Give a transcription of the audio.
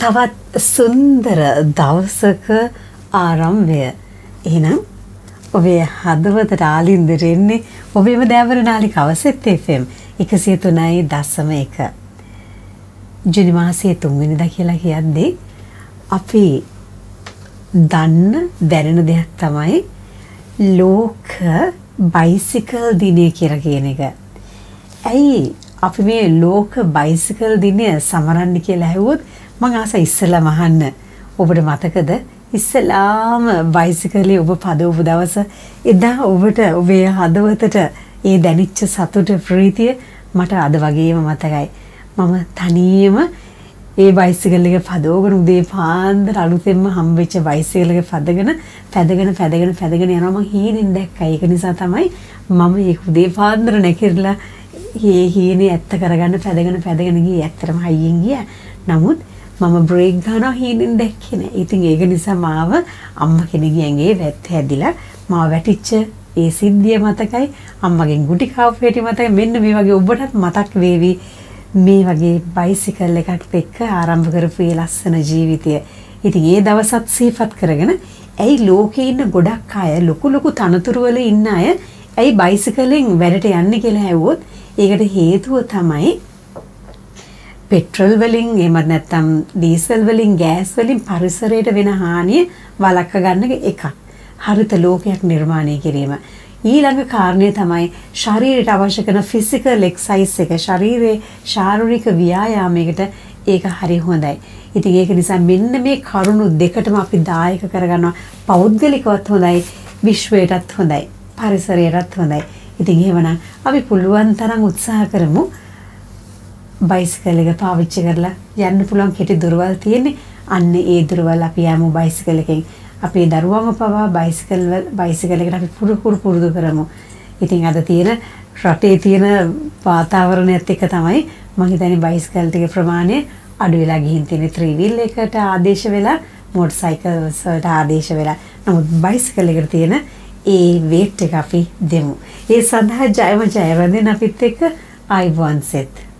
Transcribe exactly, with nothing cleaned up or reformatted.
තවත් සුන්දර දවසක ආරම්භය. එහෙනම් ඔබේ හදවතට ආලින්දරෙන්නේ ඔබේම දෑවර නාලිකාව සෙත් එෆ් එම් එකසිය තුනයි දශම එක. ජුනි මාසයේ තුන්වෙනිදා කියලා කියද්දී අපි දන්න දැනෙන දෙයක් තමයි ලෝක බයිසිකල් දිනය කියලා කියන එක. ඇයි අපි මේ ලෝක බයිසිකල් දිනය සමරන්න කියලා ඇහුවොත් මම ආස ඉස්සෙල්ලාම අහන්න. ඔබට මතකද ඉස්සලාම බයිසිකලේ ඔබ පදවපු දවස එදා ඔබට ඔබේ හදවතට ඒ දැනිච්ච සතුට ප්‍රීතිය මට අද වගේම මතකයි. මම තනියම ඒ බයිසිකල් එක පදවගෙන උදේ පාන්දර අලුතෙන්ම හම්බෙච්ච බයිසිකල් එක පදගෙන පැදගෙන පැදගෙන පැදගෙන යනවා. මම හීනෙන් දැක්කා. ඒක නිසා තමයි මම ඒ උදේ පාන්දර නැකිරලා මේ හීනේ ඇත්ත කරගන්න පැදගෙන පැදගෙන ගියේ. ඇත්තටම හයියෙන් ගියා. නමුත් මම බ්‍රේක් ගන්නවා හීනෙන් දැක්කේ නෑ. ඉතින් ඒක නිසා මාව අම්මා කෙනෙක්ගේ ඇඟේ වැත් හැදිලා මාව වැටිච්ච ඒ සිද්ධිය මතකයි. අම්මගෙන් ගුටි කාපු හැටි මතකයි. මෙන්න මේ වගේ ඔබටත් මතක් වේවි මේ වගේ බයිසිකල් එකක් එක්ක ආරම්භ කරපු ඒ ලස්සන ජීවිතය. ඉතින් ඒ දවසත් සිහිපත් කරගෙන ඇයි ලෝකේ ඉන්න ගොඩක් අය ලොකු ලොකු තනතුරු වල ඉන්න අය ඇයි බයිසිකලෙන් වැඩට යන්නේ කියලා ඇහුවොත් ඒකට හේතුව තමයි පෙට්‍රල් වලින් එහෙම නැත්නම් ඩීසල් වලින් ගෑස් වලින් පරිසරයට වෙන හානිය වළක්ව ගන්න එකක්. හරිත ලෝකයක් නිර්මාණය කිරීම. ඊළඟ කාරණය තමයි ශරීරයට අවශ්‍ය කරන ෆිසිකල් එක්සර්සයිස් එක. ශරීරයේ ශාරීරික ව්‍යායාමයකට ඒක හරි හොඳයි. ඉතින් ඒක නිසා මෙන්න මේ කරුණු දෙකටම අපි දායක කරගන්නවා. පෞද්ගලිකවත් හොඳයි, විශ්වයටත් හොඳයි, පරිසරයටත් හොඳයි. ඉතින් එහෙමනම් අපි පුළුවන් තරම් උත්සාහ කරමු බයිසිකල් එක පාවිච්චි කරලා යන්න පුළුවන් කෙටි දුරවල් තියෙන්නේ. අන්න ඒ දුරවල් අපි යමු බයිසිකල් එකෙන්. අපේ දරුවම පවා බයිසිකල් බයිසිකල් එකට අපි පුරුදු පුරුදු කරමු. ඉතින් අද තියෙන රටේ තියෙන වාතාවරණයත් එක්ක තමයි මම හිතන්නේ බයිසිකල් ටික ප්‍රමාණය අඩු වෙලා ගිහින් තියෙන්නේ. ත්‍රී වීල් එකට ආදේශ වෙලා මෝටර් සයිකල්ස් වලට ආදේශ වෙලා. නමුත් බයිසිකල් එකට තියෙන ඒ වේට් එක අපි දෙමු. ඒ සඳහා ජයම ජය රැඳෙන අපිත් එක්ක ආයිබෝන් සෙත්.